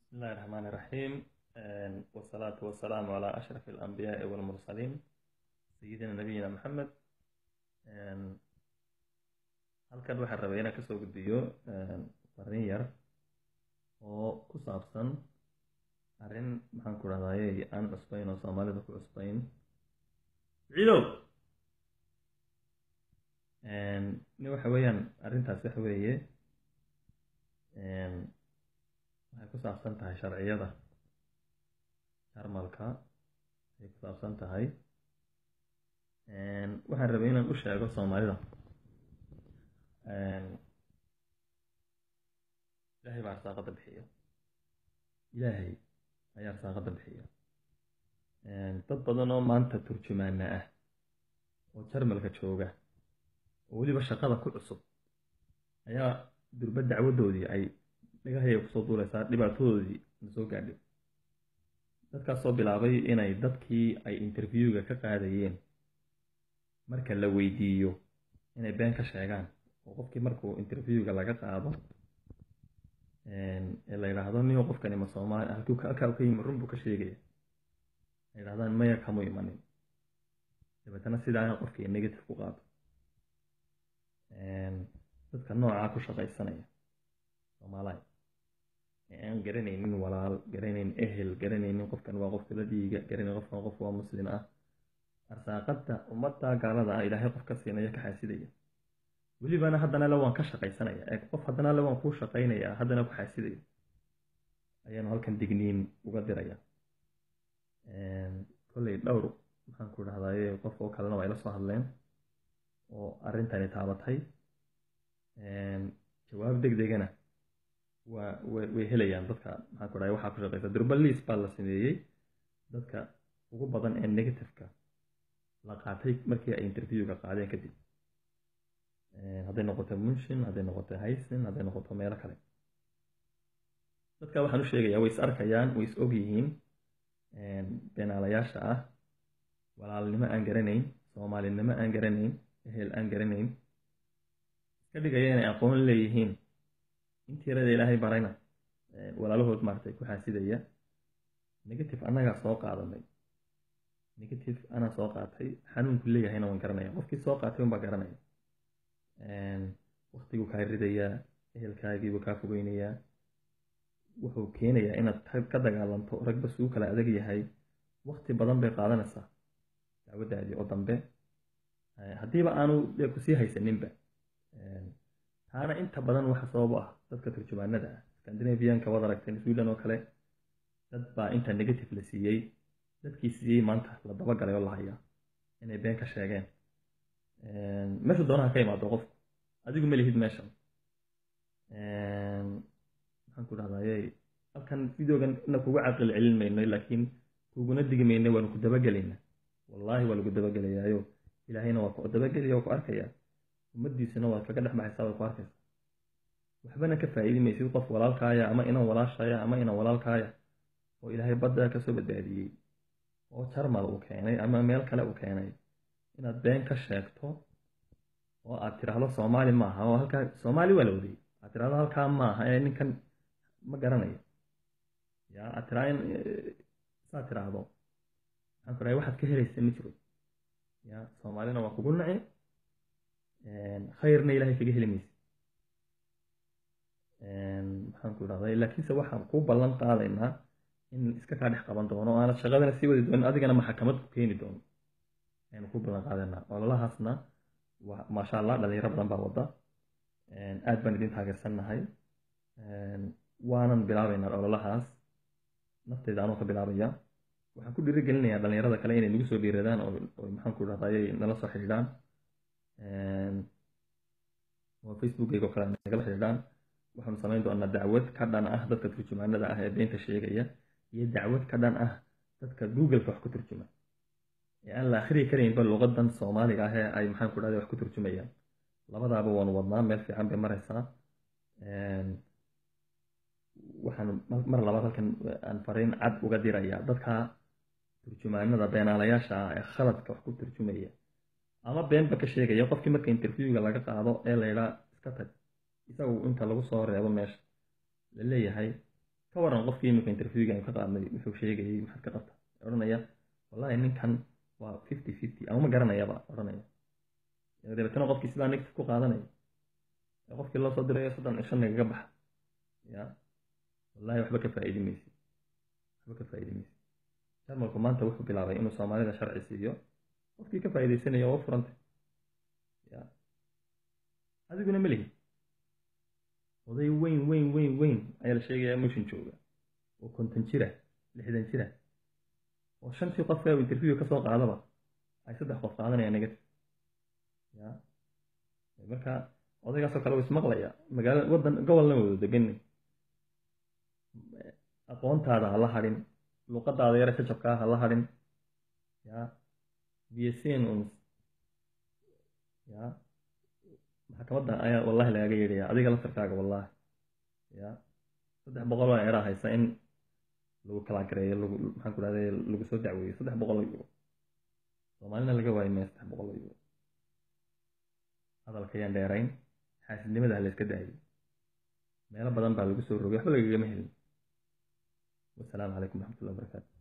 بسم الله الرحمن الرحيم. والصلاة والسلام على أشرف الأنبياء والمرسلين سيدنا نبينا محمد. halkan waxaan rabay inaan kasoo gudbiyo farin yar oo ku saabsan arrin maxaan ku rahdaayey aan cusbayn oo soomaalida ku cusbayn ciidow. waxa weeyaan arrintaas waxa weeye waxay ku saabsan tahay sharciyada jarmalka waxay ku saabsan tahay. waxaan rabay inaan u sheego soomaalida ilaahay baa arsaaqada bixiya. ilaahay ayaa arsaaqada bixiya. dad badan oo maanta turjumaana ah oo jarmalka jooga oo weliba shaqada ku cusub ayaa durba dacwadoodii ay dhagahaya kusoo duuleysaa, dhibaatadoodii na soo gaadhay. dadkaasoo bilaabay inay dadkii ay interviewga ka qaadayeen marka la weydiiyo inay been ka sheegaan, oo qofkii markuu interviewga laga qaado ee la yidhaahdo niyo qofkani ma soomaali halkaa ka yimi run buu ka sheegaya, ay yidhahdaan maya kamu imanin, dabeetana sidaa qofkii negative ku qaado. dadka noocaa ku shaqaysanaya soomaaliya aan garanaynin walaal, garanaynin ehel, garanaynin qofkan waa qof kala dhiiga, garanaynin qofkan qof waa muslim ah, arsaaqada ummadda gaalada ah ilaahay qof ka siinaya ka xaasidaya, welibana haddana le waan ka shaqaysanaya, qof haddana le waan kuu shaqaynaya haddana ku xaasidaya, ayaanu halkan digniin uga diraya. kolley dhowr maxaan ku dhahdaye qof oo kalena waa ila soo hadleen oo arrintani taabatay. jawaab degdegana way helayaan dadka maxaan ku dhahay waxaa ku shaqaysa. durba liis baa la sameeyey dadka ugu badan ee negativeka la qaatay markii ay interviewga qaadeen kadib, hadday noqoto munshin, hadday noqoto haysin, hadday noqoto meelo kale. dadka waxaan u sheegayaa way is arkayaan, way is og yihiin, beenaalayaasha ah, walaalnimo aan garanayn, soomaalinimo aan garanayn, ehel aan garanayn, iska dhigaya inay aqoon leeyihiin, intiirada ilaahay barayna walaalahood maaragtay ku xaasidaya. negative annagaa soo qaadanay, negative anaa soo qaatay, xanuunku leeyahayna waan garanaya, qofkii soo qaatay unbaa garanaya. waktiguu kaa ridayaa, ehelkaagiibuu kaa fogeynayaa, wuxuu keenayaa inaad ka dagaalanto ragba suu kala adag yahay. wakti badan bay qaadanaysaa dacwadaadii oo dambe, haddiiba aanu kusii haysaninba. taana inta badan waxa sabab ah dadka turjumaanada ah scandinavianka waad aragteen, sweden oo kale, dad baa inta negative la siiyey, dadkii siiyey maanta la dabagalay oo la hayaa inay been ka sheegeen. meesha doonaha ka imaado qofku, adigu ma lihid meeshan. maxaan ku dhahdaye halkan videogan ina kugu caqli celin mayno, laakiin kuguna digi mayno, waanu ku dabagelayna. wallahi waa lagu dabagelayaayo ilaahayna waa ku dabagelaya, waa ku arkaya, ummadiisuna waad kaga dhex baxaysaa, way ku arkaysa. waxbana ka faa'iidi maysid qof walaalkaaya ama inan walaashaya ama inan walaalkaaya oo ilaahay badda kasoo badbaadiyey oo jarmal uu keenay ama meel kale uu keenay, inaad been ka sheegto oo aad tiraahdo soomaali maaha, oo halkaa soomaali waa la wadayay, aad tiraahdo halkaa maaha ee ninkan ma garanayo, ya aad tiraa saad tiraahdo maxaan ku dhahay waxaad ka helaysa ma jiro, ya soomaalina waa kugu naci, khayrna ilaahay kaga heli maysid. maxaan ku dhahday laakiinse waxaan ku ballan qaadaynaa in iska kaa dhex qaban doono oo aanad shaqadana sii wadi doonin, adigana maxkamad ku keeni doono aynu ku ballan qaadaynaa. ololahaasna maasha allah dhalinyaro badan baa wada, aad baan idin taageersannahay, waanan bilaabaynaa ololahaas. nafteyda anuu ka bilaabaya, waxaan ku dhiirigelinayaa dhalinyarada kale inay nagu soo dhiiradaan oo maxaan ku dhahday nala soo xidhiidhaan, oo facebookayga oo kale nagala xidhiidhaan. waxaanu samayn doonaa dacwad ka dhan ah dadka turjumaanada ah ee beenta sheegaya, iyo dacwad ka dhan ah dadka googleka wax ku turjuma ee aan la akhriyi karaynba luqadan soomaaliga ah ee ay maxaan ku dhahday wax ku turjumayaan. labadaaba waanu wadnaa, meel fiican bay maraysaa. waxaan mar labaad halkan aan fariin cad uga dirayaa dadka turjumaanada beenaalayaasha ah ee khaladka wax ku turjumaya ama beenba ka sheegaya. qofkii marka interviewga laga qaado ee la yidhaa iska tag, isagu inta lagu soo reebo meesha la leeyahay ka waran qofkii imika interviewgan ka qaadnay wuxuu sheegayay maxaad ka qabta odhanaya wallahi ninkan waa 50-50 ama ma garanayaba odhanaya dabeetana qofkii sidaa negative ku qaadanaya qofkii loo soo dirayo 35 nagaga baxa ya wallahi waxba ka faa'iidi maysid jarmalku maanta wuxuu bilaabay inuu soomaalida sharci siiyo qofkii ka faa'iidaysanaya oo furantay ya adiguna ma lihi oday weyn ayaa la sheegayaa motion jooga oo 50 jira 60 jira oo 5 qof ee interview ka soo qaadaba ay 3 qof qaadanayaan negative ya marka odaygaasoo kale wuu ismaqlaya magaalo wadan gobolna wada degan aqoontaada ha la hadhin luqadaada yara jajabkaa ha la hadhin ya biyasiin uns ya maxkamadda ayaa wallahi lagaga yeedhaya adiga laftarkaaga wallahi ya 300 waa eraa haysa in lagu kala gareeyo maxaan ku dhahday lagu soo dacweeyo 300 euro soomaalina laga waayo mee 300 euro hadalka ayaan dheerayn xaasidnimada ha la iska daayo meelo badan baa lagu soo rogay waxba lagagama helin wasalaamu calaykum waraxmatullahi wabarakaatu